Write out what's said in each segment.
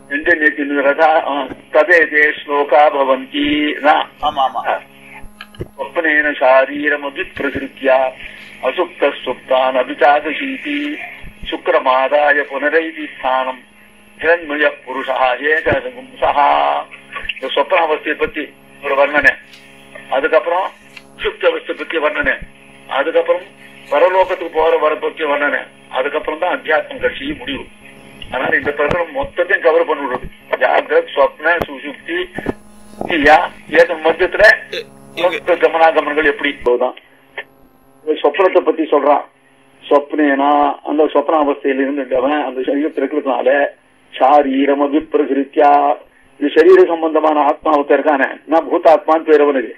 तदेते श्लोका भवन्ति न स्वप्नेन शारीरमभिप्रसृत्य असुप्तस्वप्तान् अभिचाकशीति शुक्रमादाय पुनरैति स्थानम् हिरण्मय पुरुषः ஏககும்சஹ. இந்த சொப்பன அவஸ்தையை பத்தி ஒரு வர்ணனை, அதுக்கப்புறம் சுப்த அவஸ்தை பத்தி வர்ணனை, அதுக்கப்புறம் பரலோகத்துக்கு போற வர பத்தி வர்ணனை, அதுக்கப்புறம் தான் அத்தியாத்மம் கட்சி முடிவு. அதனால இந்த பிரகடனம் மொத்தத்தையும் கவர் பண்ணிவிடுது. ஜாகிரத், ஸ்வப்ன, சுசுப்தி, மத்தியத்துல கமனாகமனங்கள் எப்படி போதுதான். சொப்னத்தை பத்தி சொல்றான். சொப்னேனா அந்த சொப்ன அவஸ்தையில இருந்துட்டவன் அந்த சரீரத்தில் இருக்கிறதுனால சாரீரம் அபிப்பிரகிருத்தியா, இது சரீர சம்பந்தமான ஆத்மாவத்தை இருக்கானே, நான் பூத்தாத்மான்னு பேர் அவனுக்கு.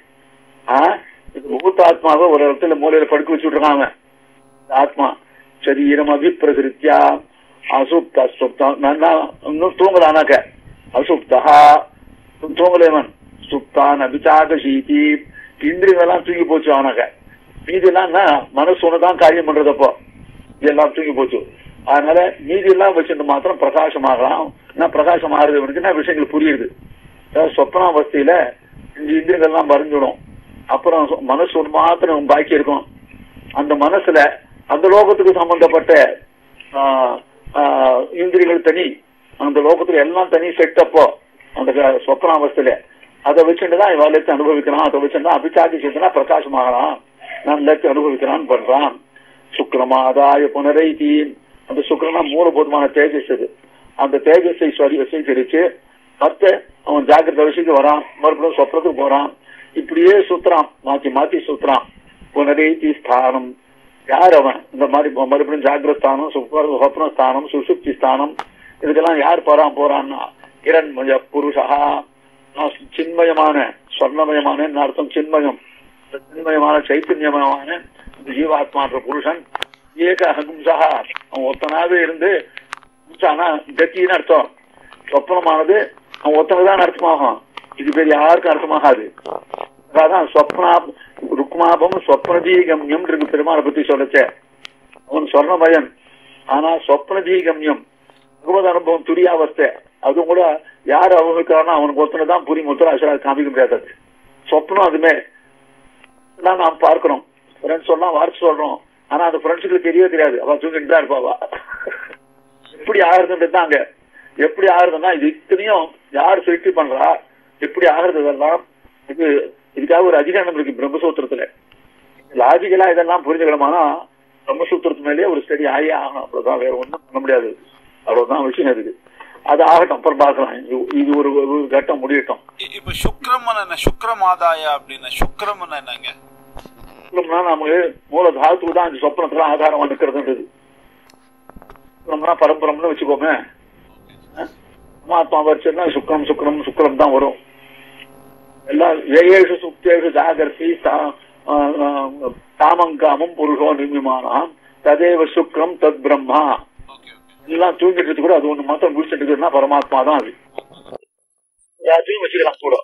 பூத்தாத்மாவை ஒரு இடத்துல மூலையில படுக்க வச்சுட்டு இருக்கான் ஆத்மா. சரீரம் அபிப்பிரகிருத்தியா அசுப்தா சுப்தம் இன்னும் தூங்கலானாக்க அசுப்தா தூங்கலேவன் சுப்தான் அபிச்சாகசீதி இந்திரியெல்லாம் தூங்கி போச்சு. அவனாக்க மீதி எல்லாம் மனசு ஒண்ணுதான் காரியம் பண்றதப்போ இதெல்லாம் தூங்கி போச்சு. அதனால மீதி எல்லாம் வச்சுட்டு மாத்திரம் பிரகாசமாகலாம். பிரகாசம் ஆறுது என்ன விஷயங்கள் புரியுது. சொப்பனாவஸ்தையில இந்த இந்திரியங்கள்லாம் மறைஞ்சிடும். அப்புறம் மனசு ஒன்று மாத்திரம் பாக்கி இருக்கும். அந்த மனசுல அந்த லோகத்துக்கு சம்பந்தப்பட்ட இந்திரியங்கள் தனி, அந்த லோகத்துல எல்லாம் தனி செட்டப்போ அந்த சொப்பனாவஸ்தையில அதை வச்சுட்டுதான் இவ லட்சம் அனுபவிக்கிறான். அதை வச்சுட்டு அபிச்சாதி செய்தனா பிரகாசமாகலாம், நான் லட்சம் அனுபவிக்கிறான்னு பண்றான். சுக்ரமாதாய புனரைதி, அந்த சுக்ரனா மூலபூதமான தேஜஸ் அது. அந்த தேஜஸை சுவீகரிச்சு மத்த அவன் ஜாகிரத விஷயத்துக்கு வரான், மறுபடியும் சொப்னத்துக்கு போறான். இப்படியே சுத்துறான், மாத்தி மாத்தி சுத்துறான். புனரைதி ஸ்தானம், யார் அவன் இந்த மாதிரி மறுபடியும் ஜாகிரஸ்தானம், சொப்னஸ்தானம், சுசுப்தி ஸ்தானம், இதுக்கெல்லாம் யார் போறான்னா இரண்மய புருஷா, சின்மயமான ஸ்வர்ணமயமான அர்த்தம். சின்மயம், சின்மயமான சைத்தன்யமயமான ஜீவாத்மான்ற புருஷன் ஏக அஹகும்சா, அவன் ஒத்தனாவே இருந்து கத்தின்னு அர்த்தம். சொப்னமானது அவன் ஒத்தனதான் அர்த்தமாகும், இது பேர் யாருக்கும் அர்த்தமாகாது. அதான் சொப்னா ருக்மாபம் சொப்னதீகம்யம் இருக்கு பெருமாளை பத்தி சொல்லச்ச. அவன் சொர்ணமயன், ஆனா சொப்னதீகம்யம் பகவத் அனுபவம் துரியாவஸ்தை. அதுவும் கூட யாரு அனுபவிக்கிறானோ அவனுக்கு ஒத்தனைதான் புரியும், ஒத்தனை அசராது காமிக்க முடியாது. சொப்னம் அதுமே நாம் பார்க்கிறோம், ஃப்ரெண்ட்ஸ் சொல்லலாம், வார்த்தை சொல்றோம், ஆனா அந்த ஃப்ரெண்ட்ஸுக்கு தெரியவே தெரியாது. அவ தூங்கிட்டு தான் இருப்பாவா. எப்படி ஆகுறதுன்றது அங்க எப்படி ஆகுறதுன்னா இது இத்தனையும் யார் சிருஷ்டி பண்றா, எப்படி ஆகுறது இதெல்லாம். இதுக்காக ஒரு அதிகாரம் இருக்கு பிரம்மசூத்திரத்துல. லாஜிக்கலா இதெல்லாம் புரிஞ்சுக்கணுமானா பிரம்மசூத்திரத்து மேலேயே ஒரு ஸ்டடி ஆகி ஆகணும். அவ்வளவுதான், வேற ஒண்ணும் பண்ண முடியாது. அவ்வளவுதான் விஷயம் இருக்கு. அது ஆகட்டும், அப்புறம் பார்க்கலாம். இது ஒரு கட்டம் முடியட்டும். இப்ப சுக்ரமன சுக்ரமாதாயா அப்படின்னா சுக்ரமன் என்னங்க? சுக்ரம்னா நமக்கு மூல தாத்துக்கு தான் அந்த சொப்பனத்துல ஆதாரமா நிற்கிறதுன்றது. பரம்பரம்னு வச்சுக்கோமே. ஆத்மா வரிசைன்னா சுக்ரம் சுக்ரம் சுக்ரம் தான் வரும். எல்லாம் ஏழு சுப்தேஷு ஜாகர்த்தி தாமங்காமம் புருஷோ நிர்மிமானம் ததேவ சுக்ரம் தத் பிரம்மா. எல்லாம் தூங்கிட்டு கூட அது ஒண்ணு மாத்திரம் முடிச்சுட்டு பரமாத்மா தான். அது எல்லாத்தையும் வச்சுக்கலாம் கூட.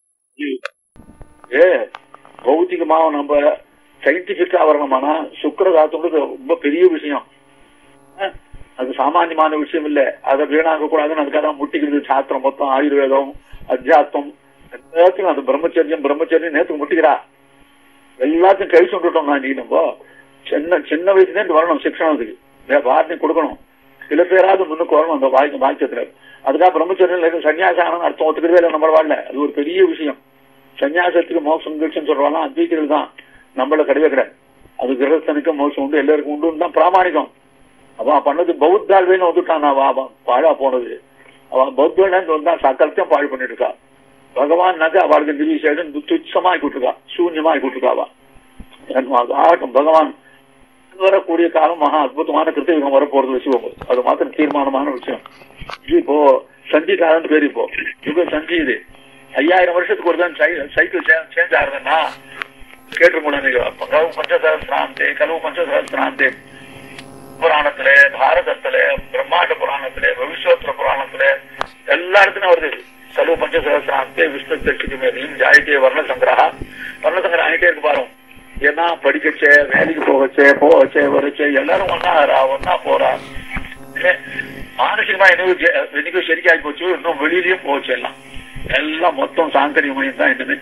பௌத்திகமா நம்ம சயின்டிபிக்கா வரணுமானா சுக்கர தாத்துன்றது ரொம்ப பெரிய விஷயம். அது சாமானியமான விஷயம் இல்ல. அதை வீணாக்க கூடாதுன்னு அதுக்காக முட்டிக்கிறது சாஸ்திரம் மொத்தம், ஆயுர்வேதம், அத்தியாத்மம் எல்லாத்தையும். அது பிரம்மச்சரியம் நேற்று முட்டிக்கிறா. எல்லாத்தையும் கை சொல்லிட்டோம். நான் நம்ம சின்ன வயசுலேருந்து வரணும் சிக்ஷணத்துக்கு, வார்த்தை கொடுக்கணும். சில பேராவது முன்னுக்கு வரணும் அந்த வாக்கியத்துல. அதுக்காக பிரம்மச்சரியம் சன்னியாசம் அர்த்தம் ஒத்துக்கிறதே இல்லை நம்ம வாழ்ல. அது ஒரு பெரிய விஷயம். சன்னியாசத்துக்கு மோட்சம் தீட்சைன்னு சொல்றாங்க, அத்வைத்திகள் தான், நம்மள கிடையவே கிடையாது. அது கிரகஸ்தனுக்கு மோட்சம் உண்டு, எல்லாருக்கும் உண்டு தான் பிராமணிகம். அவன் பண்ணது பௌத்தாள்வேன்னு வந்துட்டான். அவன் பாழா போனது. அவன் பௌத்தன் வந்தான் சக்கரத்தையும் பாழ் பண்ணிட்டு இருக்கா. பகவான்னாக்க அவளுக்கு திவ்யசேஷன் துச்சமாய் கூட்டிருக்கா, சூன்யமாய் கூட்டிருக்காவா. ஆகட்டும், பகவான் வரக்கூடிய காலம் மகா அற்புதமான கிருத்திகம் வரப்போறது வச்சுக்கோங்க. அது மாத்திரம் தீர்மானமான விஷயம். இது இப்போ சந்தி காலம் பேரு. இப்போ யுக சந்தி இது 5000 வருஷத்துக்கு ஒரு தான் சைக்கிள் சேஞ்ச் ஆகுதுன்னா கேட்டுருக்கோம். கலவு பஞ்சசஹஸ்ராந்தே கலவு பஞ்சசஹஸ்ராந்தே புராணத்துல, பாரதத்துல, பிரம்மாண்ட புராணத்துல, பவிஷ்யோத்தர புராணத்துல எல்லா இடத்துலயும் வருது. கலவு பஞ்சசஹஸ்ராந்தே விஷ்ணு தட்சிக்கு மேலையும் ஜாயிட்டே வர்ண சங்கிரகா. வர்ண சங்கிரகம் ஆகிட்டே இருக்கு பாருங்க. ஏன்னா படிக்கச்சே, வேலைக்கு போகச்சே வரச்சே எல்லாரும் ஒன்னா போறா. மானசிகமா எல்லாம் என்னைக்கும் சரிக்காய் போச்சு, இன்னும் வெளியிலயும் போச்சு, எல்லாம் மொத்தம் சாங்கரியம் தான் என்னன்னு.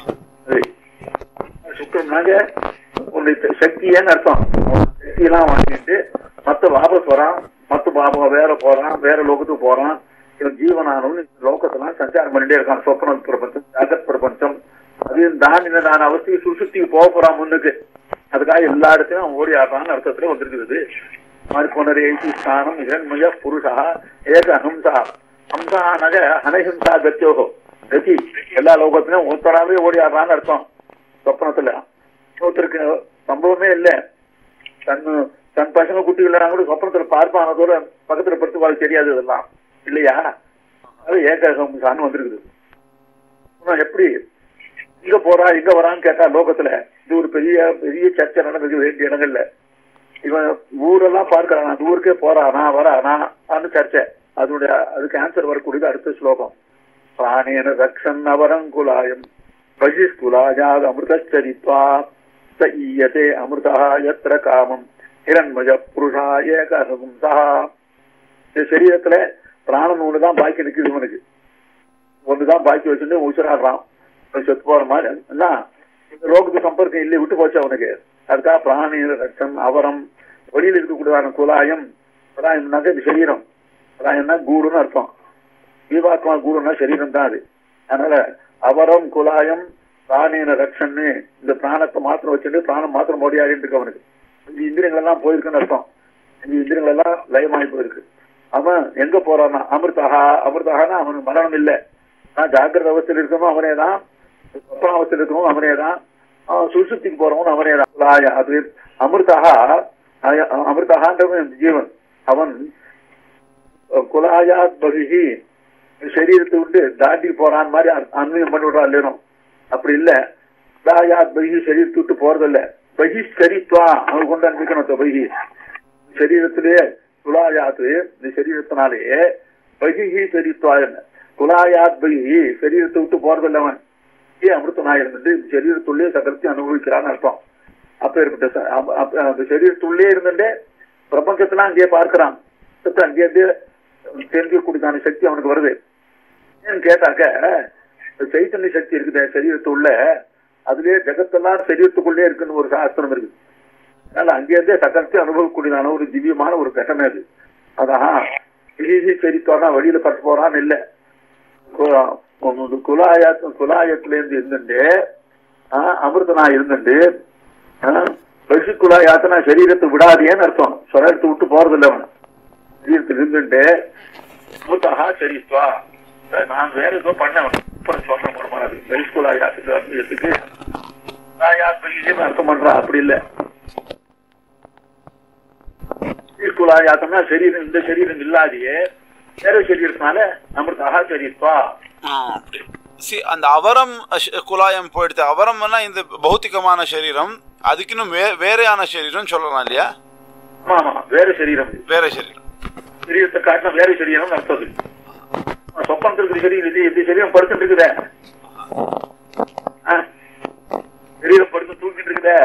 சுக்கரம்னாங்க உன்னுடைய சக்தியேன்னு அர்த்தம். சக்தியெல்லாம் வாங்கிட்டு மத்த வாபஸ் வரான், மத்த பாபம் வேற போறான், வேற லோகத்துக்கு போறான். இவன் ஜீவனானவன் லோகத்தெல்லாம் சஞ்சாரம் பண்ணிட்டே இருக்கான். சொப்பன பிரபஞ்சம், ஜாகத் பிரபஞ்சம், அது நான் அவஸ்தைக்கு சுசுத்திக்கு போக போறான் முன்னுக்கு. அதுக்காக எல்லா இடத்தையும் அவன் ஓடி ஆடுறான்னு அர்த்தத்துல வந்திருக்குது. மாதிரி புனரேசி ஸ்தானம் இரண்மய புருஷா ஏக ஹம்சா. ஹம்சானாக அனஹிம்சா கத்தியோகோ, கதி எல்லா லோகத்திலும் ஒருத்தராவே ஓடி ஆடுறான்னு அர்த்தம். சொப்பனத்துல ஒருத்தருக்கு சம்பவமே இல்லை, தன் பசங்க குட்டிகள் கூட சொப்பனத்துல பார்ப்பானதோட பக்கத்துல படுத்து வாழ் தெரியாது, இதெல்லாம் இல்லையா? அது ஏகான்னு வந்திருக்குது. எப்படி இங்க போறா இங்க வரான்னு கேட்டா லோகத்துல இது ஒரு பெரிய பெரிய சர்ச்சை நடந்திருக்கு வேண்டிய இடங்கள்ல. இவன் ஊரெல்லாம் பார்க்கறான், அந்த ஊருக்கே போறானா வரானா அந்த சர்ச்சை. அதுக்கு ஆன்சர் வரக்கூடியது அடுத்த ஸ்லோகம். பிராணேன ரக்ஷன் அவரங்குலாயம் பஜிஸ்குலாஜாத் அமிர்தச்சரித்வா ச ஈயதே அமிர்தா யத்ர காமம் இரண்மய புருஷா ஏகஹம்சா. இந்த சரீரத்துல பிராணன் ஒண்ணுதான் பாக்கி நிக்குது, இவனுக்கு ஒண்ணுதான் பாக்கி வச்சுட்டு உசுராடுறான், செத்து போற மாதிரி. இந்த லோகத்து சம்பர்க்கம் இல்லை, விட்டு போச்சு அவனுக்கு. அதுக்காக பிராணேன ரக்ஷன் அவரம், வெளியில இருக்கக்கூடியதான குலாயம். குலாயம்னாக்க இது சரீரம், குலாயம்னா கூடுன்னு அர்த்தம். ஜீவாத்மா கூடுன்னா சரீரம் தான் அது. அதனால அவரம் குலாயம் பிராணேன ரக்ஷன்னு இந்த பிராணத்தை மாத்திரம் வச்சுட்டு பிராணம் மாத்திரம் ஓடியாடிட்டு இருக்கு அவனுக்கு. இந்த இந்திரியங்கள் எல்லாம் போயிருக்குன்னு அர்த்தம். இந்த இந்திரியங்கள் எல்லாம் லயமாயி போயிருக்கு. அவன் எங்க போறான்னா அமிர்தஹா. அமிர்தஹானா அவனுக்கு மரணம் இல்லை. நான் ஜாக்கிரத அவஸ்தையில் இருக்கணும் அவனேதான், சொப்பன அவஸ்தையில் இருக்கணும் அவனேதான், சுசுத்திக்கு போறவன் அவனேதான். அது அமிர்தஹா. அமிர்தஹான்றவன் ஜீவன். அவன் குலாயா பகிஹி சரீரத்தை விட்டு தாண்டி போறான் மாதிரி அன்வயம் பண்ணி விடுறான் இல்லையோ. அப்படி இல்ல, குலாயா பகிஹி சரீரத்தை விட்டு போறதில்ல. பகிஷ்கரித்வா அவன் கொண்டு அனுப்பிக்கணும். பகி சரீரத்திலேயே குலாயாத்து இந்த சரீரத்தினாலேயே பகிஹி சரித்வா. என்ன குலாயாத் பகிஹி சரீரத்தை விட்டு போறதில்ல அவன். அமிர்தனாக இருந்துட்டு இந்த சரீரத்துள்ளே சகலத்தையும் அனுபவிக்கிறான்னு அர்த்தம். அப்ப ஏற்பட்ட அந்த சரீரத்துள்ளே இருந்துட்டே பிரபஞ்சத்தெல்லாம் அங்கேயே பார்க்கிறான். அங்கேயே தெரிஞ்சுக்கூடியதான சக்தி அவனுக்கு வருது. ஏன்னு கேட்டாக்க சைத்தன்ய சக்தி இருக்குது சரீரத்துள்ள, அதுலயே ஜெகத்தெல்லாம் சரீரத்துக்குள்ளே இருக்குன்னு ஒரு சாஸ்திரம் இருக்குது. அதனால அங்கேருந்தே சகலத்தையும் அனுபவக்கூடியதான ஒரு திவ்யமான ஒரு கட்டமே அது. அதான் சரித்தான் வெளியில பட்டு போறான்னு இல்லை. குலாயத்துல இருந்து இருந்துட்டு அமிர்தனா இருந்துட்டு பசி குலாயாத்தனா சரீரத்தை விடாதேன்னு அர்த்தம். சரீரத்தை விட்டு போறதில்லை அவன். சரீரத்தில் இருந்துட்டு அமிர்தஹா சரித்வா. நான் வேற ஏதோ பண்ணேன் சொல்றேன் போறது பசி குலாயாத்துக்கு அர்த்தத்துக்கு அர்த்தம் பண்றான். அப்படி இல்லை, குலாயாத்தம்னா சரீரம் இந்த சரீரம் இல்லாதையே வேற சரீரத்தினால அமிர்தஹா சரித்வா. அந்த அவரம் குலாயம் போயிடுது. அவரம்னா இந்த பௌத்திகமான சரீரம், அதுக்குன்னு வேறையான சரீரம் சொல்லலாம் இல்லையா? ஆமா, வேற சரீரம். வேற சரீரம் சரீரத்தை காட்டின வேற சரீரம் அர்த்தம். சொப்பனத்தில் இருக்கிற சரீரம் இது எப்படி சரீரம் படுத்துட்டு இருக்குதே, சரீரம் படுத்து தூக்கிட்டு இருக்குதே,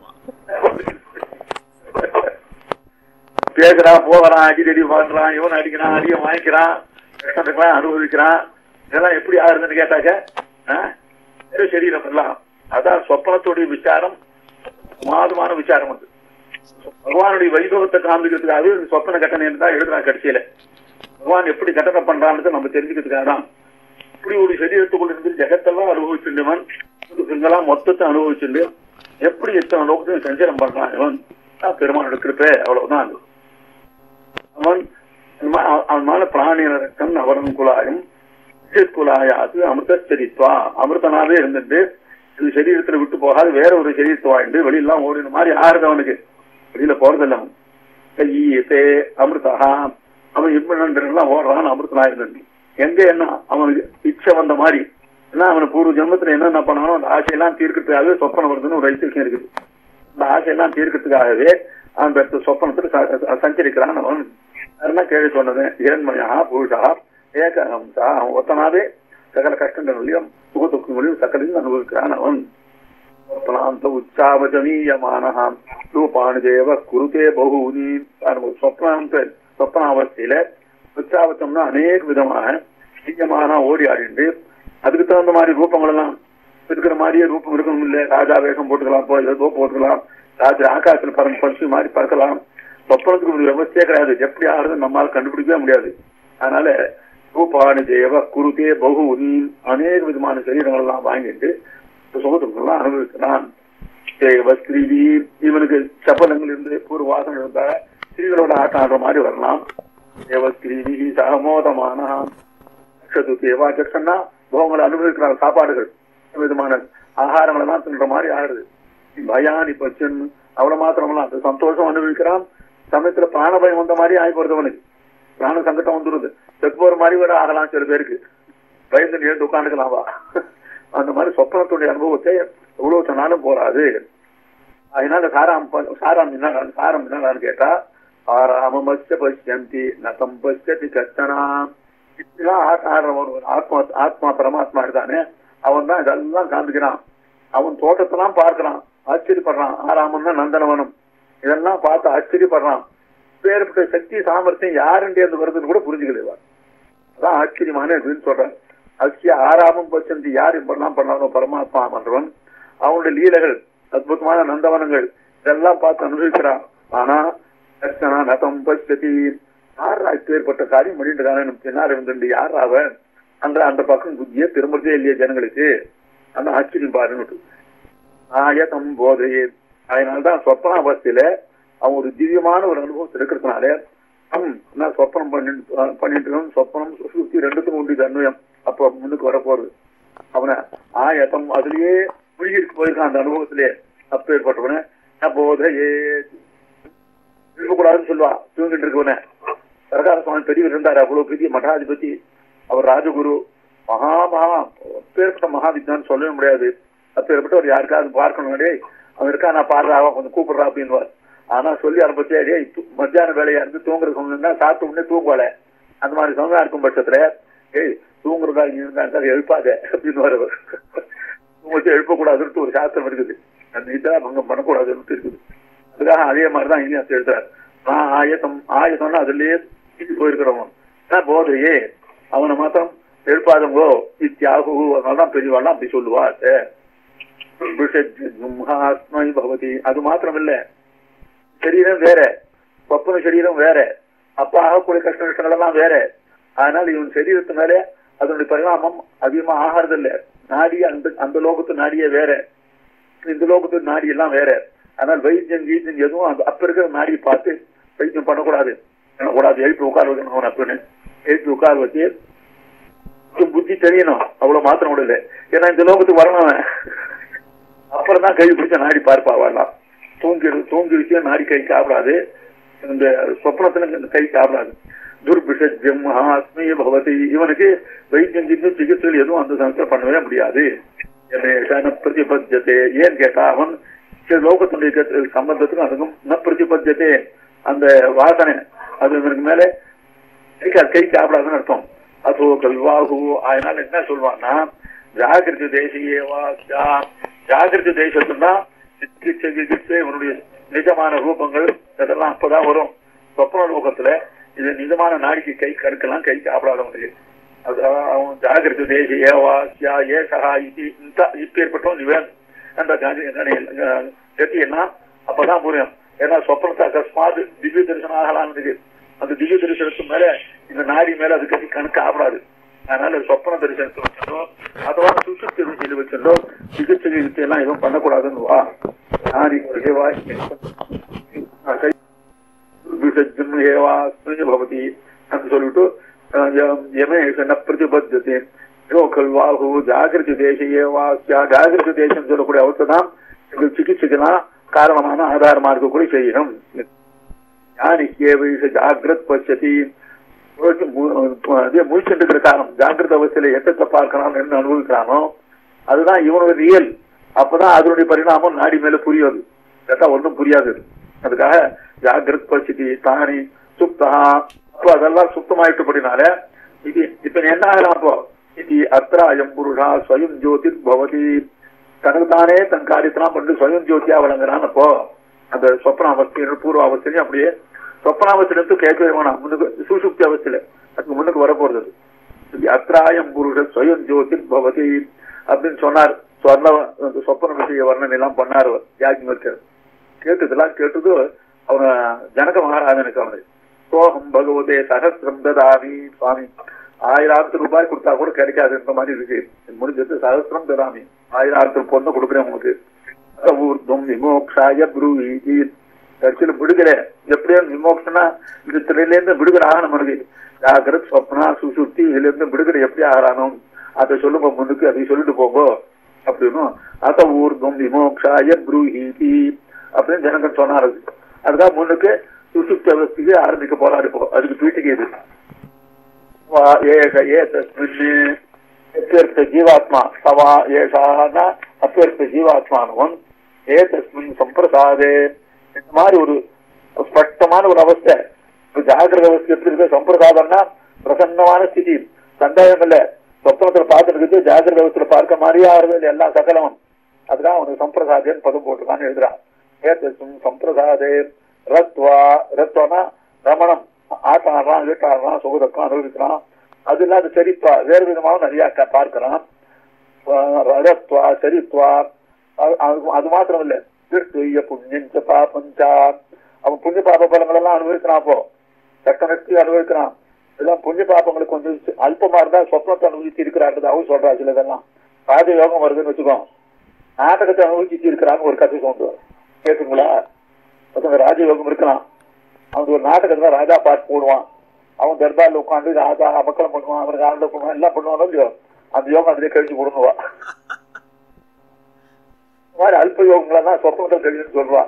பேசுறான் போகிறான் அடிக்கடி பண்றான், இவன் அடிக்கிறான், அடிய வாங்கிக்கிறான், கஷ்டத்துக்கெல்லாம் அனுபவிக்கிறான். இதெல்லாம் எப்படி ஆகுதுன்னு கேட்டாக்க சரீரம் எல்லாம். அதான் சொப்பனத்துடைய விசாரம் மாதமான விசாரம். அது பகவானுடைய வைபவத்தை காண்பிக்கிறதுக்காகவே சொப்பன கட்டணை தான் எழுதுறான். கடைசியில பகவான் எப்படி கட்டணை பண்றான்னு நம்ம தெரிஞ்சுக்கிறதுக்காக தான். இப்படி ஒரு சரீரத்துக்குள்ள இருந்து ஜெகத்தெல்லாம் அனுபவிச்சுடுவன், இதெல்லாம் மொத்தத்தை அனுபவிச்சுண்டு எப்படி எத்தனை லோகத்தையும் சஞ்சலம் பண்றான் இவன். பெருமான் எடுக்கிறப்ப அவ்வளவுதான். அவன் அவனால பிராணியன் அவரன் குலாயம் குலாயாது அமிர்தச்சரித்வா. அமிர்தனாவே இருந்துட்டு இது சரீரத்துல விட்டு போகாது வேற ஒரு சரீரத்தை வாங்கிட்டு வெளியெல்லாம் ஓடின மாதிரி ஆறுது அவனுக்கு. வெளியில போறதில்ல அவன். கையீத்தே அமிர்தஹா. அவன் இப்பெல்லாம் ஓடுறான் அமிர்தனா இருந்து. எங்க என்ன அவனுக்கு இச்சை வந்த மாதிரி ஏன்னா அவனை பூர்வ ஜென்மத்துல என்னென்ன பண்ணானோ அந்த ஆசையெல்லாம் தீர்க்கிறதுக்காகவே சொப்பனம் வருதுன்னு ஒரு ஐத்தியம் இருக்குது. அந்த ஆசையெல்லாம் தீர்க்கிறதுக்காகவே அவன் பெற்ற சொப்பனத்துல சஞ்சரிக்கிறான். அவன் என்ன கேள்வி சொன்னது, இரண்மயா புருஷா ஏகஹம்சா. அவன் ஒத்தனாவே சகல கஷ்டங்களையும் சுக துக்கங்களையும் சகலையும் அனுபவிக்கிறான். அவன் சொப்னாந்த உச்சாவஜனீயமானஹாம் ரூபாணி தேவ குருதே பகூனி. சொப்னாவஸ்தையில உற்சாவத்தம்னா அநேக விதமாக நிஜமான ஓடி ஆடிண்டு அதுக்கு தகுந்த மாதிரி ரூபங்கள் எல்லாம் இருக்கிற மாதிரியே ரூபம் இருக்கணும் இல்ல. ராஜா வேஷம் போட்டுக்கலாம், ஏதோ போட்டுக்கலாம், ராத்திரி ஆகாசத்துல பரிசு மாதிரி பறக்கலாம். சொப்பனத்துக்கு ஒரு விவசாயே கிடையாது. எப்படி ஆடுறது நம்மளால கண்டுபிடிக்கவே முடியாது. அதனால ரூபானி தேவ குருதே பகுனி அநேக விதமான சரீரங்கள் எல்லாம் வாங்கிட்டு சுகத்துக்கெல்லாம் அனுபவிக்கிறான். தேவ ஸ்ரீவி இவனுக்கு சப்பனங்கள் இருந்து பூர்வ வாசனை இருந்தா ஸ்ரீகளோட ஆட்டம் ஆடுற மாதிரி வரலாம். தேவ ஸ்ரீவி சகமோதமான தேவா ஜட்சன்னா போகங்களை அனுபவிக்கிறாங்க. சாப்பாடுகள் விதமான ஆகாரங்கள் எல்லாம் தின்ற மாதிரி ஆடுது. பயானி பச்சன் அவ்வளவு மாத்திரமெல்லாம் அந்த சந்தோஷம் அனுபவிக்கிறான். சமயத்துல பிராணபயம் வந்த மாதிரி ஆகி போறதவனுக்கு பிராண சங்கடம் வந்துருது. செத்து போற மாதிரி கூட ஆகலாம். சில பேருக்கு பயந்து எழுந்து உட்காந்துக்கலாமா. அந்த மாதிரி சொப்பனத்துடைய அனுபவத்தை எவ்வளவு சொன்னாலும் போறாது. அதனால சாரம் என்னன்னு கேட்டா ஆராமஸ்ய பசியந்தி நகம் பசியதி கச்சனா இப்படிலாம் ஆடுறவன் ஆத்மா பரமாத்மா இருக்கானே அவன் தான் இதெல்லாம் காண்பிக்கிறான். அவன் தோட்டத்தெல்லாம் பார்க்கிறான், ஆச்சரியப்படுறான். ஆராமன்னா நந்தனவனம் இதெல்லாம் பார்த்து ஆச்சரியப்படுறான். பேர்பட்ட சக்தி சாமர்த்தியம் யாருண்டே அந்த வருதுன்னு கூட புரிஞ்சுக்கலைவா. அதான் ஆச்சரியமான அப்படின்னு சொல்றான். அஸ்ய ஆராமம் பச்சந்தி யார் இப்பெல்லாம் பண்ணானோ பரமாத்மா பண்றவன் அவனுடைய லீலைகள் அற்புதமான நந்தவனங்கள் இதெல்லாம் பார்த்து அனுபவிக்கிறான். ஆனா தர்சனா நதம் பச்சதி யாரா இப்பேற்பட்ட காரியம் பண்ணிட்டு பின்னார் இருந்துட்டு யார் அவன் அந்த பக்கம் புத்தியே திரும்புறதே இல்லையே ஜனங்களுக்கு. அந்த ஆச்சரியம் பாருன்னு ஆயதம் போதையே. அதனால்தான் சொப்பனாவஸ்தையில அவன் ஒரு திவ்யமான ஒரு அனுபவத்தில் இருக்கிறதுனால நான் சொப்பனம் பண்ணிட்டு சொப்பனம் சுத்தி ரெண்டுத்துக்கும் உண்டு தன்மயம் அப்ப முன்னுக்கு வரப்போறது. அவனை ஆயத்தம் அதுலயே முழுகிட்டு போயிருக்கான் அந்த அனுபவத்திலே. அப்ப ஏற்பட்டவன போதையே இருக்கக்கூடாதுன்னு சொல்லுவான். தூங்கிட்டு இருக்கவன சரகார சுவாமி பெரியவர் இருந்தாரு. அவ்வளவு பெரிய மடாதிபதி அவர் ராஜகுரு அப்பேற்பட்ட மகாவித்வான் சொல்லவே முடியாது. அப்பேற்பட்ட ஒரு யாருக்காவது பார்க்கணும். அவன் இருக்கா நான் பாடுறா கொஞ்சம் கூப்பிடுறா அப்படின்வார். ஆனா சொல்லி ஆரம்பிச்சே மத்தியான வேலையா இருந்து தூங்குற சொன்னா சாப்பிட்ட உடனே தூங்குவாள. அந்த மாதிரி சொன்னா இருக்கும் பட்சத்துல தூங்குறதா இருந்தா எழுப்பாத அப்படின்னு வரவர். தூங்கச்சு எழுப்பக்கூடாதுன்னு ஒரு சாஸ்திரம் இருக்குது. அந்த இதெல்லாம் அங்க பண்ணக்கூடாதுன்னு இருக்குது. அதுக்காக அதே மாதிரிதான் இனியும் எழுதுறாரு. நான் ஆயத்தம்னா அதுலயே போயிருக்கிறவன் போதையே அவனை மாத்திரம் எழுப்பாதவங்கோ இத்தியாகு. அதனாலதான் பெரியவாள்லாம் அப்படி சொல்லுவா. பகவதி அது மாத்திரம் இல்ல, சரீரம் வேற, சொப்பன சரீரம் வேற, அப்ப ஆகக்கூடிய கஷ்ட நஷ்டங்கள் எல்லாம் வேற. அதனால இவன் சரீரத்து மேல அதனுடைய பரிணாமம் அதிகமா ஆகிறது இல்ல. நாடி அந்த லோகத்து நாடியே வேற, இந்த லோகத்து நாடி எல்லாம் வேற. அதனால வைத்தியம் கீத்தியம் எதுவும் அப்ப இருக்கிற நாடியை பார்த்து வைத்தியம் பண்ணக்கூடாது. எழுப்பி உட்கார வைக்கணும். அவன் அப்படின்னு எழுப்பி உட்கார வச்சு புத்தி தெரியணும். அவ்வளவு மாத்திரம் கூட இல்லை. ஏன்னா இந்த லோகத்துக்கு வரணும். அப்புறம் தான் கை பிடிச்ச நாடி பார்ப்பாவாடலாம். தூங்கிடுச்சு நாடி கை சாப்பிடாது. இந்த சொப்னத்துல கை சாப்பிடாது. துர்பிஷம் மகாத்மிய பகவதி. இவனுக்கு வைத்தியம் சிகிச்சைகள் எதுவும் அந்த சமயத்தில் பண்ணவே முடியாது. பிரதிபத்தியத்தை ஏன்னு கேட்டா அவன் லோகத்துடைய சம்பந்தத்துக்கும் அதுக்கும் ந பிரதிபத்தியத்தை அந்த வாசனை அது இவனுக்கு மேல கை சாப்பிடாதுன்னு அர்த்தம். அதோ கல்வாகு. அதனால என்ன சொல்லுவான்னா ஜாகிரத தேசியவா ஜாகிரத தேசத்துனா இவனுடைய நிஜமான ரூபங்கள் இதெல்லாம் அப்பதான் வரும். சொப்பன லோகத்துல இது நிஜமான நாடிக்கு கை கடுக்கலாம் கை சாப்பிடாதவனுக்கு. அவன் ஜாகிரத தேசியவா ஏசகா இப்பேற்பட்டவன் இவன் அந்த கத்தியெல்லாம் அப்பதான் புரியும். ஏன்னா சொப்பனத்தை அகஸ்மாது திவ்ய தரிசனம் ஆகலான்னு அந்த திவ்ய தரிசனத்து மேல இந்த நாடி மேல அது கட்டி கணக்கு ஆகப்படாது. அதனால சொப்பன தரிசனத்தை வச்சிருந்தோ அதோட சுசுப்தி திசையில வச்சிருந்தோ சிகிச்சை எல்லாம் எதுவும் பண்ணக்கூடாதுன்னு வா. நாடி பவதி அப்படின்னு சொல்லிட்டு பிரதிபத்தியத்தை கல்வாகு ஜாகிரத தேசையேவா ஜாகிரத தேசம் சொல்லக்கூடிய அவர்த்த தான் எங்களுக்கு சிகிச்சைக்குதான் காரணமான ஆதாரமா இருக்கக்கூடிய செய்யணும். ஜாகிரத் பட்சதி முழிச்சுட்டு இருக்கிற காரணம் ஜாகிரத அவஸ்தையில எட்டத்தை பார்க்கணும் என்ன அனுபவிக்கிறானோ அதுதான் இவனுடைய ரியல். அப்பதான் அதனுடைய பரிணாமம் நாடி மேல புரியாது. கேட்டா ஒன்றும் புரியாது. அதுக்காக ஜாகிரத் பட்சதி தானி சுப்தா. அப்போ அதெல்லாம் சுத்தமாயிட்டபடினால இது இப்ப என்ன ஆகலாம். அப்போ இது அத்திராயம் புருஷா ஸ்வயம் ஜோதிர் பவதி. தனக்கு தானே தன் காரியத்தெல்லாம் பண்ணி ஸ்வயம் ஜோதியா வழங்குறான். அப்போ அந்த சொப்பன அவஸ்தையில பூர்வ அவஸ்தையும் அப்படியே சொப்பனாவஸ்திலிருந்து கேட்கவே வேணாம். சுசுப்தி அவஸ்தையில முன்னுக்கு வரப்போறது. அத்திராயம் புருஷ ஸ்வயம் ஜோதிர் பவதி அப்படின்னு சொன்னார். சொப்பன விஷய வர்ணனை எல்லாம் பண்ணார் யாஜ்ஞர். கேட்டதெல்லாம் கேட்டது அவன ஜனக மகாராஜனுக்கு அவனு சோகம் பகவதே சகசிரம் ததாமி சுவாமி 1000 ரூபாய் கொடுத்தா கூட கிடைக்காதுன்ற மாதிரி இருக்கு. முடிஞ்சது சகசிரம் ததாமி 1000 பொண்ணு கொடுக்குறேன் உங்களுக்கு. ஊர்தும் விமோக்ஷாய ப்ரூஹீதி கட்சியில விடுகிற எப்படியோ விமோக்ஷனா இந்த திரையில இருந்து விடுகிற ஆகணும் மனது ஜாகிரத் சொப்னா சுசுப்தி இதுல இருந்து விடுகிற எப்படி ஆகணும் அதை சொல்லுங்க முன்னுக்கு அதை சொல்லிட்டு போங்க அப்படின்னு. அத ஊர்தும் விமோக்ஷாய ப்ரூஹீதி அப்படின்னு ஜனங்கள் சொன்னாரு. அதுதான் முன்னுக்கு சுசுப்தி அவஸ்தைக்கு ஆரம்பிக்க போராடி போ. அதுக்கு பீட்டிக்கு இது ஜீவாத்மா சவா ஏஷானா அப்பேற்ற ஜீவாத்மானவன் ஏதஸ்மின் சம்பிரசாதே இந்த மாதிரி ஒரு ஸ்பஷ்டமான ஒரு அவஸ்தை. ஜாகிரத அவஸ்தை எப்படி இருக்கு? சம்பிரசாதம்னா பிரசன்னமான ஸ்திதி, சந்தேகம் இல்ல. சொப்னத்துல பார்த்துட்டு ஜாகிரத அவஸ்தில பார்க்க மாதிரியா இருந்தது எல்லா சகலமும். அதுதான் அவனுக்கு சம்பிரசாதேன்னு பதம் போட்டுருக்கான்னு எழுதுறான். ஏதஸ்மின் சம்பிரசாதே ரத்வா ரத்வனா ரமணம் ஆட்டாடுறான் வீட்டாடுறான் சுகதக்கம் அனுபவிக்கிறான். அது இல்லாத சரித்வா வேறு விதமாகவும் நிறைய பார்க்கிறான். ரத்வா சரித்வா அது மாத்திரம் இல்ல திருஷ்ய புண்ணிய பாபஞ்சா அவன் புண்ணிய பாப பலங்கள் எல்லாம் அனுபவிக்கிறான். அப்போ சட்டநஷ்டி அனுபவிக்கிறான். இதெல்லாம் புண்ணிய பாபங்களுக்கு கொஞ்சம் அல்பமா இருந்தா சொப்னத்தை அனுபவிச்சு இருக்கிறாரு அவங்க சொல்றா. சிலதெல்லாம் ராஜயோகம் வருதுன்னு வச்சுக்கோ, நாடகத்தை அனுபவிச்சு இருக்கிறான்னு ஒரு கதை சொல்றாரு. கேட்டுங்களா? ராஜயோகம் இருக்கலாம். அவனுக்கு ஒரு நாடகத்துல ராஜா பாட்டு போடுவான். அவன் தர்பார்ல உட்காந்து ராஜா அமக்கலம் பண்ணுவான், அவனுக்கு ஆனந்த பண்ணுவான், எல்லாம் பண்ணுவானோ இல்லையோ அந்த யோகம் அதிலே கழிச்சு போடுவா. இந்த மாதிரி அல்ப யோகங்களெல்லாம் சொப்பனத்தில் கழிச்சுன்னு சொல்லுவான்.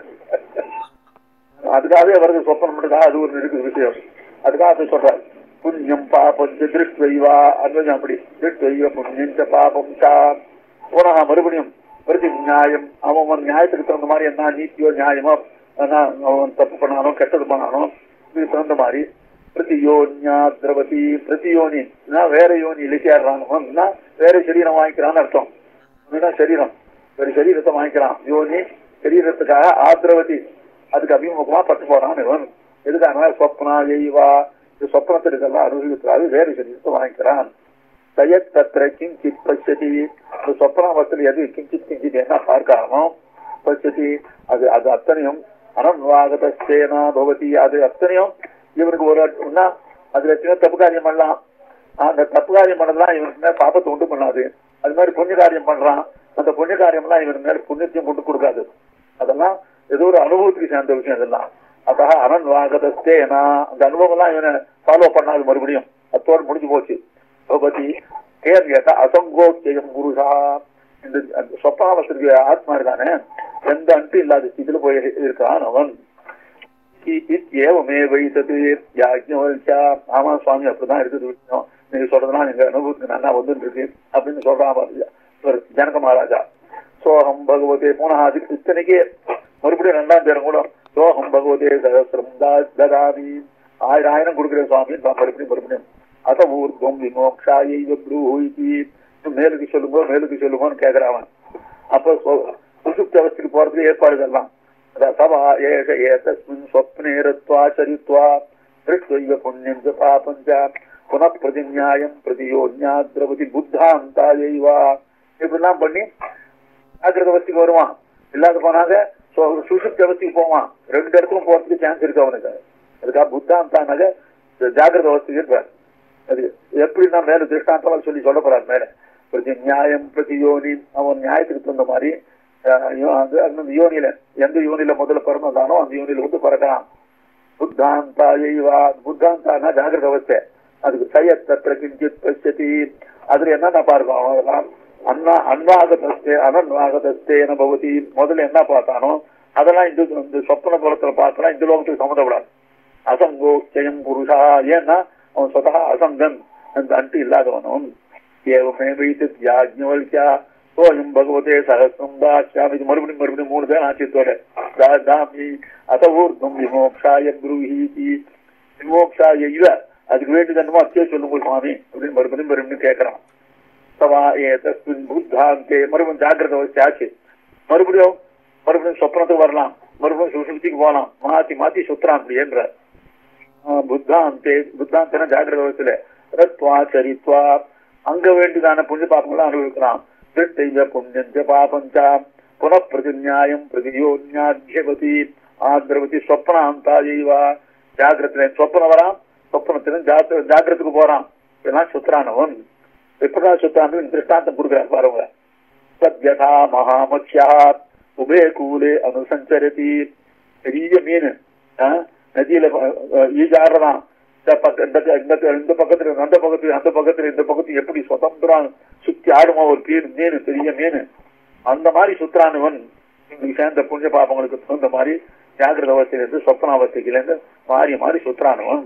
அதுக்காகவே அவருக்கு சொப்பனம் மட்டும்தான் அது ஒரு இருக்குது விஷயம். அதுக்காக அதை சொல்றாரு. புண்ணியம் பாபம் திருஷ்வைவா அன்வயம் அப்படி திருஷ்வைவ புண்ணியம் பாபம் சா உனகா மறுபடியும் பிரதி நியாயம் அவன் நியாயத்துக்கு தகுந்த மாதிரி என்ன நீதியோ நியாயமோ அவன் தப்பு பண்ணானோ கெட்டது பண்ணானோ இதுக்கு தகுந்த மாதிரி பிரதியோன்யா திரவதி பிரதியோனி வேற யோனி இலக்கியாடுறாங்கன்னா வேற சரீரம் வாங்கிக்கிறான்னு அர்த்தம். சரீரம் வேற சரீரத்தை வாங்கிக்கிறான். யோனி சரீரத்துக்காக ஆத்ரவதி அதுக்கு அபிமுகமா பட்டு போறான் இவன். எதுக்காக சொப்னா எய்வா இது சொப்னத்திற்கு எல்லாம் அனுபவிக்கிறாரு வேறு சரீரத்தை வாங்கிக்கிறான். சயத் தத்திர கிஞ்சித் பச்சதி சொப்னாவத்தில் எது கிஞ்சித் கிஞ்சித் என்ன பார்க்காமோ பச்சதி அது அது அத்தனையும் அனன்வாகதேனா பவதி அது அத்தனையும் இவனுக்கு ஒரு அதுல சின்ன தப்பு காரியம் பண்ணலாம். அந்த தப்பு காரியம் பண்ணலாம் இவனுக்கு மேல பாபத்தை உண்டு பண்ணாது. அது மாதிரி புண்ணிய காரியம் பண்றான். அந்த புண்ணிய காரியம் எல்லாம் இவனுக்கு மேல புண்ணியத்தையும் கொண்டு கொடுக்காது. அதெல்லாம் ஏதோ ஒரு அனுபவத்துக்கு சேர்ந்த விஷயம் இதெல்லாம். அதாக அனன்வாகதேனா அந்த அனுபவம் எல்லாம் இவனை ஃபாலோ பண்ணாது. மறுபடியும் அத்தோடு முடிஞ்சு போச்சு. பகவதி கேள்வி கேட்டா அசங்கோச்சயம் குருஷா இந்த சொப்பாவத்திற்கு ஆத்மா இருக்கானே எந்த அன்பு இல்லாத இதுல போய் இருக்கான் அவன். ஏவமே வைத்தது யாஜ்ஞவல்யா ஆமா சுவாமி அப்படிதான் இருக்குது விஷயம். நீங்க சொல்றதுனா எங்க அனுபவத்துக்கு நல்லா வந்துட்டு இருக்கு அப்படின்னு சொல்றான் ஜனக மகாராஜா. சோகம் பகவதே மூணாவது இத்தனைக்கு மறுபடியும் 2ஆம் பேரும் கூட சோகம் பகவதே சகசிரம் ததாமி 1000 கொடுக்குறேன் சுவாமி மறுபடியும் அத ஊர்தும் விமோக்ஷாயை ப்ரூஹீதி மேலுக்கு சொல்லுங்கன்னு கேக்குறான். அப்ப சுசுப்தி அவஸ்தைக்கு போறதுக்கு ஏற்பாடு எல்லாம் சவா ஏஷ ஏதஸ்மின் ஸ்வப்னேரத்வா சரித்வா திருஷ்வைவ புண்ணியம் ச பாபஞ்ச புனః பிரதிநியாயம் பிரதியோன்யா திரவதி புத்தாந்தாயைவா இப்படிலாம் பண்ணி ஜாகிரத அவஸ்தைக்கு வருவான். இல்லாத போனாங்க சுசுப்தி அவஸ்தைக்கு போவான். 2 இடத்துக்கும் போறதுக்கு சான்ஸ் இருக்கு அவனுக்கு. அதுக்காக புத்தாந்தானாக ஜாகிரத அவஸ்தைக்கு இருப்பார். அது எப்படின்னா மேல திருஷ்டாந்தம் சொல்லி சொல்ல போறாரு. மேல பிரதி நியாயம் பிரதியோனி அவன் நியாயத்துக்கு தகுந்த மாதிரி யோனியில எந்த யோனியில முதல்ல பிறந்தானோ அந்த யோனியில வந்து பிறக்கலாம். புத்தாந்தாயைவா புத்தாந்தானா ஜாகிரத அவஸ்தை. அதுக்கு சயத்தத்திர கிஞ்சித் பச்சதி அதுல என்னன்னா பார்க்கணும். அதெல்லாம் அனன்வாகதஸ்தேன பவதி முதல்ல என்ன பார்த்தானோ அதெல்லாம் இந்த சொப்பன புலத்துல பார்த்தா இந்த லோகத்துக்கு சம்மந்தப்படாது. அசங்கோ ஜெயம் புருஷா ஏன்னா அவன் சொத்தா அசங்கன் அந்த அன்பு இல்லாதவனும். ஏவமே வைத்து யாஜ்ஞவல்யா சோயம் பகவதே சகசிரம் தாஸ்யாமி இது மறுபடியும் 3 பேர் ஆட்சியத்தோட தாமி அத ஊர்தும் விமோக்ஷாய ப்ரூஹீதி விமோக்ஷாய இவ அதுக்கு வேண்டியது என்னமோ அச்சே சொல்லுங்க சுவாமி அப்படின்னு மறுபடியும் கேட்கறான். சவா ஏதஸ்மின் புத்தாந்தே மறுபடியும் ஜாகிரத அவஸ்தை ஆச்சு. மறுபடியும் சொப்னத்துக்கு வரலாம். மறுபடியும் சுசுப்திக்கு போகலாம். மாத்தி சுத்துறான் அப்படி என்ற புத்தாந்தன ஜாகிரத அவஸ்தையில ரத்வா சரித்வா அங்க வேண்டியதான புண்ணிய பாபங்களும் அனுபவிக்கிறான். திருஷ்டைய புண்ணியஞ்ச பாபஞ்சா புனப்பிரதிநியாயம் பிரதியோன்யாத்யவதி ஆத்ரவதி ஸ்வப்னாந்தாயைவா. ஜாகிரத்துல சொப்பனம் வரான், சொப்பனத்திலும் ஜாகிரத்துக்கு போறான். இதெல்லாம் சுத்ரானவன். எப்படா சுத்ரானவன் திருஷ்டாந்தம் கொடுக்குறாரு பாருங்க. சத்யதா மகாமத்யா உபே கூலே அனுசஞ்சரதி. பெரிய மீன் நதியில ஈஜாடுறான். இந்த பக்கத்துல அந்த பக்கத்துல அந்த பக்கத்துல இந்த பக்கத்துல எப்படி சுதந்திரம் சுத்தி ஆடுமா ஒரு மீன், பெரிய மீன். அந்த மாதிரி சுத்ரானவன் சேர்ந்த புண்ணிய பாபங்களுக்கு தகுந்த மாதிரி ஜாகிரத அவஸ்தையிலிருந்து சொப்பனாவஸ்தையிலிருந்து மாறி மாறி சுத்ரானவன்.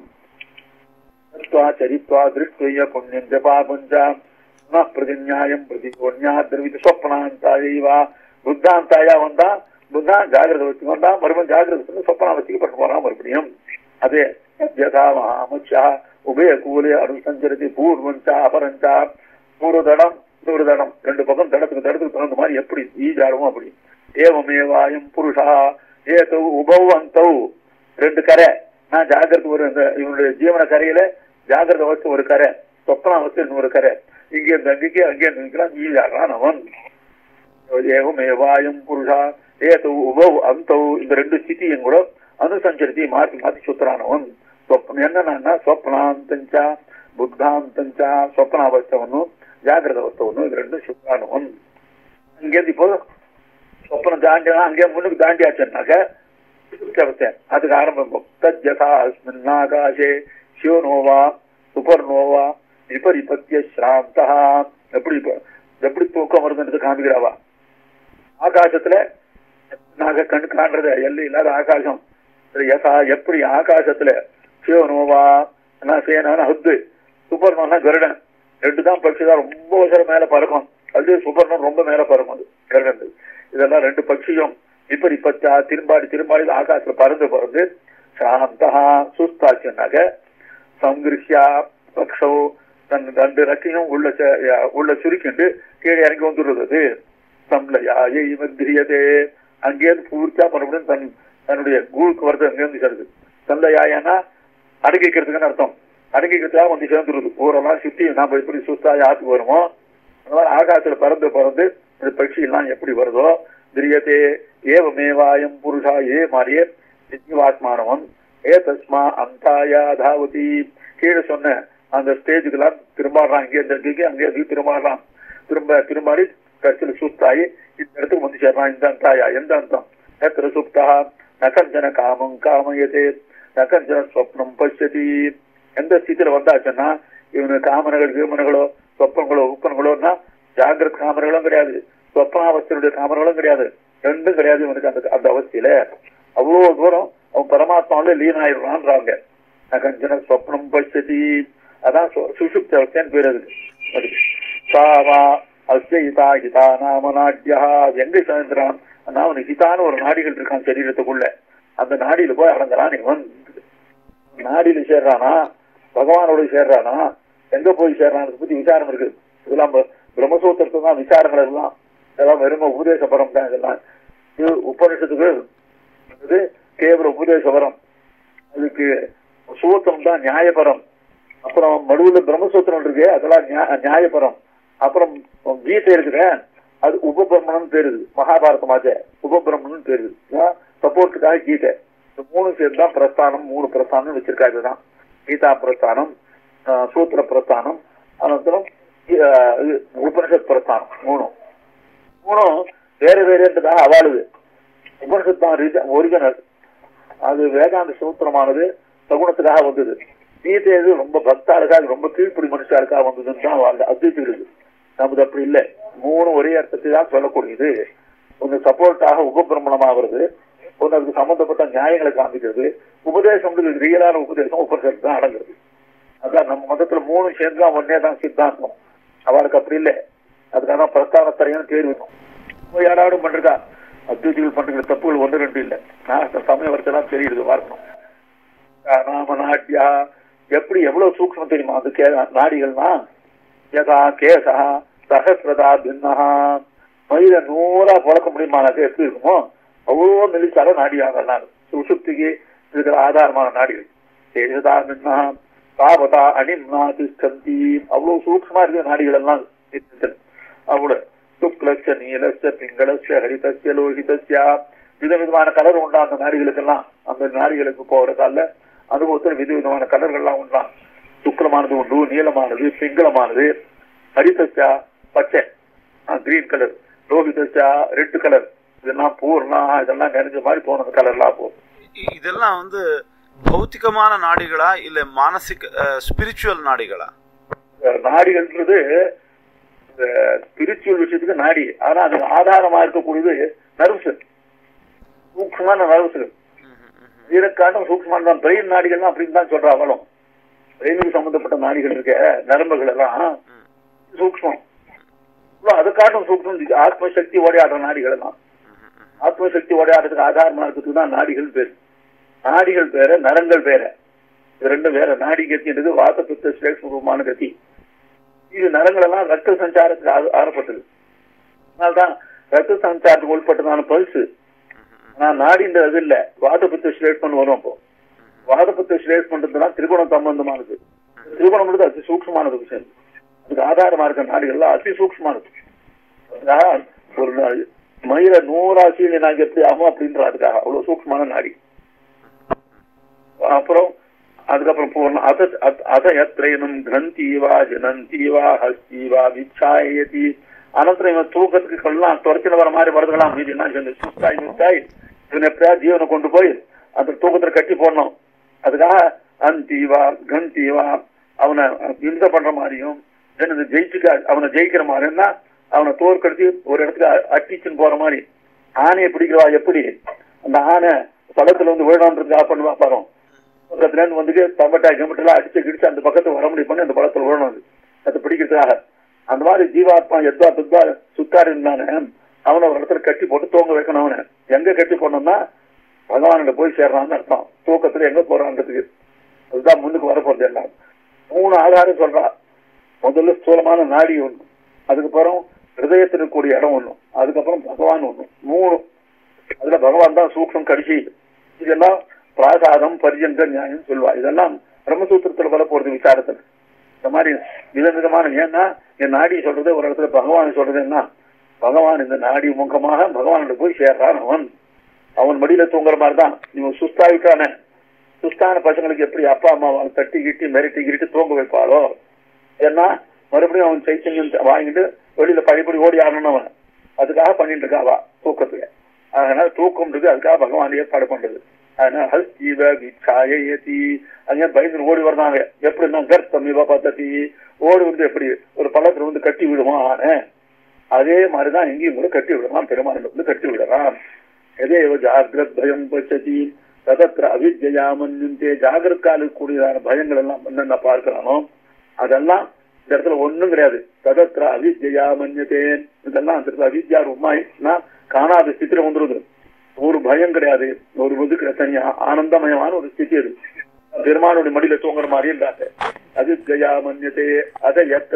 சரித்வா திருஷ்டுய புண்ணியஞ்ச பாபஞ்சா பிரதிநியாயம் பிரதிநியாத்ரவித சொப்பனாந்தாயைவா. புத்தாந்தாயா வந்தா புத்தா ஜாகிரத அவஸ்தைக்கு வந்தா மறுபடியும் ஜாகிரத சொப்பனாவஸ்தைக்கு பட்டு போறான் மறுபடியும். அதே யதா மகாமத்யா உபய கூலே அனுசஞ்சரதி பூர்வஞ்சா அபரஞ்சா. பூர்வதடம் தூர்தடம் ரெண்டு பக்கம் தடத்துக்கு தகுந்த மாதிரி எப்படி ஈஜாடுமோ அப்படி. ஏவமேவாயம் புருஷா ஏதோ உபவ் அந்தௌ. ரெண்டு கரை. நான் ஜாகிரத ஒரு இவனுடைய ஜீவன கரையில ஜாகிரத அவஸ்தை ஒரு கரை, சொப்பன அவஸ்தை இன்னொரு கரை. இங்கே இருந்து அங்கேக்கு அங்கே நிற்கிறான் ஈஜாடுறான் அவன். ஏவமேவாயம் புருஷா ஏதோ உபவ் அந்தௌ. இந்த ரெண்டு ஸ்திதியும் கூட அனுசஞ்சரித்தி மாற்றி மாற்றி சுத்துறானவன். என்னன்னா ಸ್ವಪ್ನಾಂತಂಚ ಬುದ್ಧಾಂತಂಚ ಸ್ವಪ್ನಾವಸ್ಥವನ್ನು ಜಾಗ್ರತ ಅವಸ್ಥವನ್ನು ಇದು ரெண்டும் சுத்தானவன். அங்கேருந்து இப்போ சொப்பனம் தாண்டினா அங்கே முன்னுக்கு தாண்டியாச்சுன்னாக்க அவஸ்தை அதுக்கு ஆரம்பம். தத்யதா அஸ்மின் ஆகாசே சிவனோவா சுபர்னோவா விபரிபத்திய ஸ்ராந்தா. எப்படி எப்படி தூக்கம் வருதுன்றது காமிக்கிறாவா. ஆகாசத்துல நாக கண்ணு காண்றது எல்லை இல்லாத ஆகாசம். யதா எப்படி ஆகாசத்துல சிவனோவா சேனான ஹத்து சுபர்ணம்னா கருடன். ரெண்டு தான் பட்சி தான் ரொம்ப வருஷம் மேல பறக்கும். அது சுபர்ணம் ரொம்ப மேல பறக்கும். அது கருடன். இதெல்லாம் ரெண்டு பட்சியும் விபரிபத்தா திரும்பாடி ஆகாசத்துல பறந்து சாந்தா சுஸ்தாச்சுனாக்க சங்கிருஷ்யா பக்ஷோ தன் ரெண்டு ரக்கையும் உள்ள சுருக்கிண்டு கீழே இறங்கி வந்துடுறது. சம்லயாயை மத்திரியதே. அங்கேயிருந்து பூர்த்தியா மறுபடியும் தன்னுடைய கூழுக்கு வருது அங்கேருந்து சேர்ந்து. சந்தையாயன்னா அடங்கிக்கிறதுக்குன்னு அர்த்தம். அடங்கிக்கிறதுக்காக வந்து சேர்ந்துருது. ஊரெல்லாம் சுத்தி நாம எப்படி சுஸ்தா யாத்துக்கு வருமோ அந்த மாதிரி ஆகாசத்துல பறந்து இந்த பட்சி எல்லாம் எப்படி வருதோ திரியதே ஏவமேவாயம் புருஷா. ஏ மாதிரியே ஜீவாத்மானவன். ஏ தஸ்மா அந்தாயா தாவதி. கீழே சொன்ன அந்த ஸ்டேஜுக்கு எல்லாம் திரும்பாடுறான். அங்கே திரும்பாடுறான். திரும்பாடி கட்சியில சுத்தாயி இந்த இடத்துக்கு வந்து சேர்றான். இந்த அந்தாயா எந்த அந்தம் எத்திர சுப்தா நகஞ்சன காமம் காமயதே நகஞ்சன ஸ்வப்னம் பசியதி. எந்த ஸ்திதியில வந்தாச்சுன்னா இவனு காமனைகளோ சொப்பனங்களோ உப்பனங்களோன்னா ஜாகிரத காமனைகளும் கிடையாது, சொப்பனாவஸ்தையுடைய காமனைகளும் கிடையாது, ரெண்டும் கிடையாது இவனுக்கு. அந்த அவஸ்தையில அவ்வளவு தூரம் அவன் பரமாத்மாவில லீன் ஆயிடுறான்றாங்க. நகஞ்சன ஸ்வப்னம் பசியதி. அதான் சுஷுப்தி அவஸ்தைன்னு பேர். அதுக்கு சாவா அஸ்ய ஹிதா ஹிதா நாம நாட்யா. எங்க சேர்ந்துறான்? அவனுக்கு ஹிதான்னு ஒரு நாடிகள் இருக்கான் சரீரத்துக்குள்ள. அந்த நாடியில போய் அடங்குறான் இவன். நாடியில சேர்றானா பகவானோட சேர்றானா எங்க போய் சேர்றான்னு பத்தி விசாரம் இருக்கு. இதெல்லாம் பிரம்மசூத்திரத்துக்கு தான் விசாரங்கள் எல்லாம். இதெல்லாம் வெறும் உபதேச பரம் தான். இதெல்லாம் உபனிஷத்துக்கு கேவல உபதேச பரம். அதுக்கு சூத்திரம் தான் நியாயபரம். அப்புறம் மடுவுல பிரம்மசூத்திரம் இருக்கு, அதெல்லாம் நியாயபரம். அப்புறம் கீதை இருக்குது, அது உபபிரமணம் பேருது. மகாபாரதமாச்சே உபபிரமணம் பேருது. சப்போர்ட்டுக்காக கீதை. இந்த மூணு சேர்ந்து தான் பிரஸ்தானம். 3 பிரஸ்தானம் வச்சிருக்காங்க. இதுதான் கீதா பிரஸ்தானம், சூத்திர பிரஸ்தானம், அனந்தரம் உபனிஷத் பிரஸ்தானம். மூணும் வேற வேறன்றதாக அவாளுது. உபனிஷத் தான் ஒரிஜினல். அது வேதாந்த சூத்திரமானது சகுணத்துக்காக வந்தது. கீதை ரொம்ப பக்தாளுக்காக ரொம்ப கீழ்ப்படி மனுஷாளுக்காக வந்ததுன்னு தான் அத்வைத்துகிறது. நமது அப்படி இல்லை. 3 ஒரே அர்த்தத்தை தான் சொல்லக்கூடியது. ஒன்று சப்போர்ட்டாக உபபிரமணமாகிறது, ஒன்று அதுக்கு சம்பந்தப்பட்ட நியாயங்களை காமிக்கிறது. உபதேசம் ரியலான உபதேசம் உபனிஷத்து தான் அடங்குறது. அதான் நம்ம மதத்துல 3 சேர்ந்து தான் ஒன்னே தான் சித்தாந்தம். அவளுக்கு அப்படி இல்லை. அதுக்காக பிரஸ்தானத்தரையான பேர் வேணும். யாராடும் பண்றா அத்வைதிகள் பண்ற தப்புகள் 1 2 இல்லை. சமய வரைச்செல்லாம் தெரியுது பார்க்கணும். நாம நாட்டியா எப்படி எவ்வளவு சூக்ஷ்மம் தெரியுமா அது நாடிகள்னா. யதா கேசா சகசிரதா பின்னஹா. மயில 100 பழக்க முடியுமானாக்க எப்படி இருக்குமோ அவ்வளோ மெலிச்சாலும் நாடி ஆகலாம். சுசுப்திக்கு இருக்கிற ஆதாரமான நாடிகள் சேஷதாமின்னா தாவதா அணிம்னா திஷ்டந்தி. அவ்வளவு சூக்ஷ்மா இருக்கிற நாடிகள் எல்லாம் அவ்வளவு சுக்லட்ச நீலட்ச பிங்களட்ச ஹரிதஸ்ய லோகிதஸ்யா விதவிதமான கலர் உண்டா அந்த நாடிகளுக்கெல்லாம். அந்த நாடிகளுக்கு போகிற கால அனுபவத்தில் விதவிதமான கலர்கள்லாம் உண்டாம். சுக்லமானது உண்டு, நீளமானது, பிங்களமானது, ஹரிதஸ்யா பச்சை கிரீன் கலர், லோகிதஸ்யா ரெட் கலர், இதெல்லாம் பூர்ணா இதெல்லாம் நிறைஞ்ச மாதிரி போன கலர்லாம் போகும். இதெல்லாம் பௌத்திகமான நாடிகளா இல்ல மானசிக ஸ்பிரிச்சுவல் நாடிகளா? நாடிகள்ன்றது ஸ்பிரிச்சுவல் விஷயத்துக்கு நாடி. ஆனா அது ஆதாரமா இருக்கக்கூடியது நர்வ்ஸ், சூக்ஷ்மான நர்வ்ஸ். இதற்கான சூக்ஷ்மான தான் பிரெயின் நாடிகள் அப்படின்னு தான் சொல்றா. அவளும் பிரெயினுக்கு சம்பந்தப்பட்ட நாடிகள் இருக்க நரம்புகள் எல்லாம் சூக்ஷ்மம். அதுக்காட்டும் சூக்ஷ்மம் ஆத்மசக்தி ஓடையாடுற நாடிகள் எல்லாம். ஆத்மசக்தி ஓடையாடுறதுக்கு ஆதாரமா இருக்கிறதுக்கு தான் நாடிகள் பேரு. நாடிகள் பேர, நரங்கள் பேர, இது ரெண்டும் வேற. நாடி கத்தின்றது வாத பித்த ஸ்லேஷ்மரூபமான கத்தி. இது நரங்கள் எல்லாம் ரத்த சஞ்சாரத்துக்கு ஆரப்பட்டது. அதனால்தான் ரத்த சஞ்சாரத்துக்கு உட்பட்டதான பல்சு. ஆனா நாடின்றது இல்ல, வாத பித்த ஸ்லேஷ்மன் வரும். அப்போ வாத பித்த ஸ்லேஷ்மன்றதுதான் திரிகுணம் சம்பந்தமானது. திரிகுணம் அதி சூக்ஷ்மமானது விஷயம். அதுக்கு ஆதாரமா இருக்க நாடிகள்லாம் அதி சூக்ஷ்மானது. ஒரு மயில 100 சீனி நாங்க எப்படி ஆகும் அப்படின்ற அதுக்காக அவ்வளவு சூக்ஷ்மான நாடி. அப்புறம் அதுக்கப்புறம் பூர்ணம் அதயத்ரயனும் கிரந்தீவா ஜனந்தீவா ஹஸ்தீவா விச்சாயதி. அனந்தரம் இவன் தூக்கத்துக்கு கொள்ளலாம் துரத்தின வர மாதிரி வரதுலாம். மீதி என்ன சுத்தாய் மித்தாய் இவன் எப்படியா ஜீவனை கொண்டு போய் அந்த தூக்கத்துல கட்டி போடணும். அதுக்காக அந்தீவா கந்தீவா அவனை இந்த பண்ற மாதிரியும் அவனை ஜெயிக்கிற மாதிரின்னா அவனை தோற்கடிச்சு ஒரு இடத்துக்கு அட்டிச்சுன்னு போற மாதிரி. ஆனையை பிடிக்கிறவா எப்படி அந்த ஆனை படத்துல விழணுன்றதுக்காக பண்ணுவா பாரு. பக்கத்துல இருந்து வந்துட்டு தம்பட்டாய் கம்பட்டெல்லாம் அடிச்சு கிடிச்சு அந்த பக்கத்துல வர முடியும் பண்ணி அந்த படத்துல விழணும். அதை பிடிக்கிறதுக்காக அந்த மாதிரி ஜீவாத்மா எத்வா துத்வா சுத்தாரு இருந்தானே அவனை ஒரு இடத்துல கட்டி போட்டு தூங்க வைக்கணும். அவனை எங்க கட்டி போனோம்னா பகவான்கிட்ட போய் சேர்றான்னு அர்த்தம். தூக்கத்துல எங்க போறான்றதுக்கு அதுதான் முன்னுக்கு வரப்போறது. எல்லாம் 3 ஆதாரம் சொல்றா. முதல்ல ஸ்தூலமான நாடி ஒண்ணு, அதுக்கப்புறம் ஹிருதயத்திற்கு கூடிய இடம் ஒண்ணும், அதுக்கப்புறம் பகவான் ஒண்ணும். 3. அதுல பகவான் தான் சூக்ஷம் கடைசி. இதெல்லாம் பிராசாதம் பரியங்க நியாயம் சொல்லுவா. இதெல்லாம் பிரம்மசூத்திரத்துல வர போறது விசாரத்துல. இந்த மாதிரி விதவிதமான. ஏன்னா என் நாடி சொல்றது ஒரு இடத்துல பகவான் சொல்றது என்ன, பகவான் இந்த நாடி முகமாக பகவான்கிட்ட போய் சேர்றான். அவன் மடியில தூங்குற மாதிரிதான். இவன் சுஸ்தாவிட்டானே, சுஸ்தான பசங்களுக்கு எப்படி அப்பா அம்மா தட்டி கிட்டி மிரட்டி கிட்டி தூங்க வைப்பாளோ, ஏன்னா மறுபடியும் அவன் சைத்தன்யம் வாங்கிட்டு வெளியில படிப்படி ஓடி ஆடணும். அவன் அதுக்காக பண்ணிட்டு இருக்காவா தூக்கத்துல. அதனால தூக்கம்ன்றது அதுக்காக பகவான் ஏற்பாடு பண்றது. அதனால ஹஸ்தீவ விச்சாயதி அங்கே பயந்து ஓடி வர்றாங்க. எப்படின்னா கர்த்தம் இவ பத்தி ஓடி எப்படி ஒரு பள்ளத்துல கட்டி விடுவான் ஆன, அதே மாதிரிதான் இங்கேயும் கூட கட்டி விடலாம். பெருமாள் கட்டி விடலாம். எதே ஜாகிரத் பயம் பச்சதி ததத்திர அவித்யாமன்யுந்தே. ஜாகிரத்கால கூடியதான பயங்கள் எல்லாம் என்னென்ன பார்க்கிறானோ அதெல்லாம் இந்த இடத்துல ஒண்ணும் கிடையாது. ததத்திர அவித்யாமன்யதேன். இதெல்லாம் அந்த இடத்துல அவித்யா ரூபாய்னா காணாத ஸ்திதியில வந்துருது. ஒரு பயம் கிடையாது, ஒரு ஒதுக்கிற தனியா ஆனந்தமயமான ஒரு ஸ்திதி. அது பெருமானுடைய மடியில தூங்குற மாதிரி இருந்தாங்க. அவித்யாமன்யதே அதயத்ர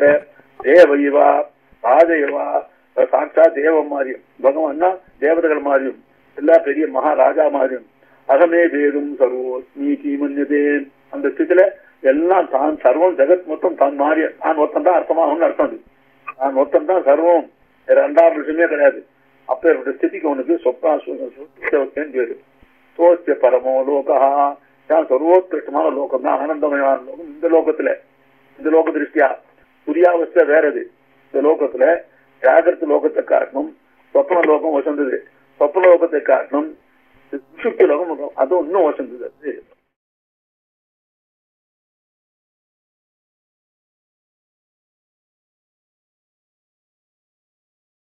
தேவைவா ராஜயவா. சாட்சா தேவம் மாதிரியும் பகவான்னா தேவதைகள் மாதிரியும் எல்லா பெரிய மகாராஜா மாதிரியும். அகமே வேதும் சர்வோஸ்மி கீமன்யதேன். அந்த ஸ்திதியில எல்லாம் தான் சர்வம் ஜெகத் மொத்தம் தான் மாறி நான் ஒருத்தன் தான் அர்த்தமாகும்னு அர்த்தம். அது நான் ஒருத்தன் தான் சர்வம், ரெண்டாவது விஷயமே கிடையாது. அப்ப ஸ்திதிக்கு அவனுக்கு சொப்னா பேரு. சோசிய பரமோ லோகா. சர்வோத்கிருஷ்டமான லோகம் தான், ஆனந்தமயமான லோகம். இந்த லோகத்துல இந்த லோக திருஷ்டியா புரியாவஸ்தை வேறது. இந்த லோகத்துல ஜாகிரத லோகத்தை காட்டணும், சொப்ன லோகம் வசந்தது. சொப்ன லோகத்தை காட்டணும், சுஷுப்தி லோகம் அது இன்னும் வசந்தது.